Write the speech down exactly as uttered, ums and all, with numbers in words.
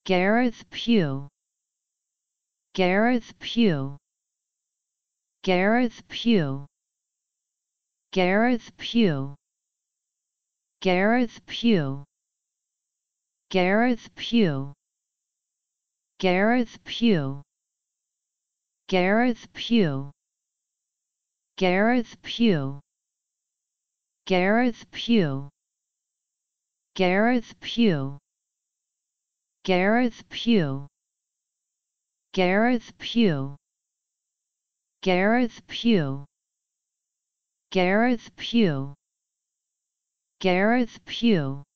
Gareth Pugh, Gareth Pugh, Gareth Pugh, Gareth Pugh, Gareth Pugh, Gareth Pugh, Gareth Pugh, Gareth Pugh, Gareth Pugh, Gareth Pugh, Gareth Pugh, Gareth Pugh, Gareth Pugh, Gareth Pugh, Gareth Pugh, Gareth Pugh,